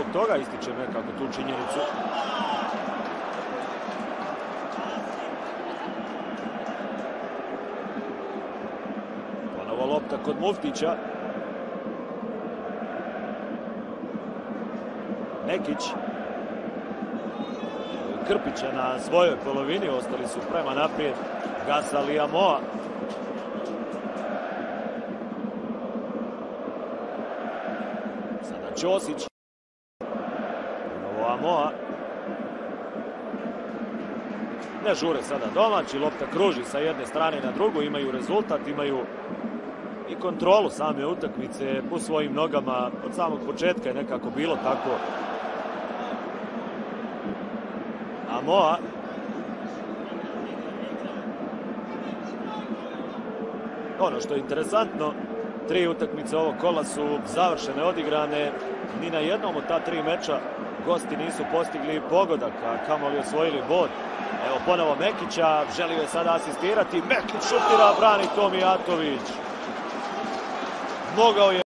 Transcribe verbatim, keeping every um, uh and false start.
zbog toga ističem nekako tu činjenicu. Ponovo lopta kod Muftića. Nekić. Krpića na svojoj polovini, ostali su prema naprijed Gasal i Amoa. Sada Ćosić. Ponovo Amoa. Ne žure sada domaći, lopta kruži sa jedne strane na drugu, imaju rezultat, imaju i kontrolu same utakmice po svojim nogama. Od samog početka je nekako bilo tako. Amoa. Ono što je interesantno, tri utakmice ovog kola su završene, odigrane. Ni na jednom od ta tri meča gosti nisu postigli pogodak, a kamoli osvojili bod. Evo ponovo Mekića, želio je sada asistirati. Mekić šutira, brani to Mijatović. Mogao je